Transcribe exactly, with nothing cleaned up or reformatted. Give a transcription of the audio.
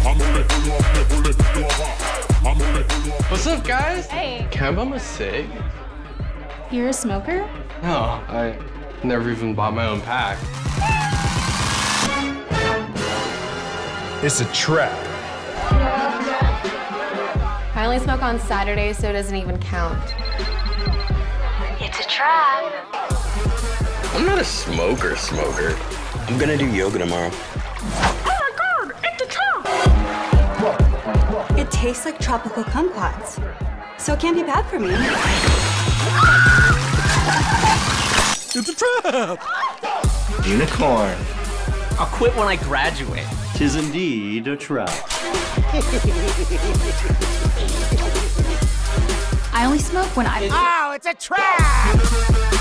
What's up, guys? Hey. Can I bum a cig? You're a smoker? No, I never even bought my own pack. It's a trap. I only smoke on Saturdays, so it doesn't even count. It's a trap. I'm not a smoker smoker. I'm gonna do yoga tomorrow. Oh my god, it's a trap! It tastes like tropical kumquats, so it can't be bad for me. It's a trap! Unicorn. I'll quit when I graduate. Tis indeed a trap. I only smoke when I... Oh, it's a trap!